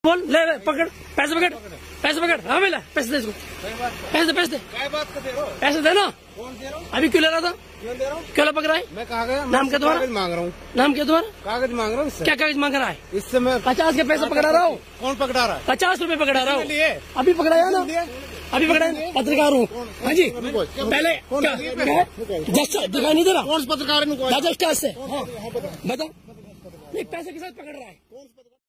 बोल ले पकड़ पैसे पकड़ हाँ मिला पैसे दे इसको पैसे दे पैसे दे ना। अभी क्यों ले रहा था क्यों पकड़ रहा है? मैं कहा गया नाम क्या तुम्हारा? मांग रहा हूँ। नाम क्या तुम्हारा? कागज मांग रहा हूँ। क्या कागज मांग रहा है? इससे मैं 50 के पैसे पकड़ा रहा हूँ। कौन पकड़ा रहा है? 50 रुपए पकड़ा रहा हूँ। अभी पकड़ाया ना अभी पकड़ाया। पत्रकार हूँ हाँ जी। पहले जस्ट दिखाई नहीं दे रहा। कौन पत्रकार है? जस्ट से बताओ पैसे के साथ पकड़ रहा है।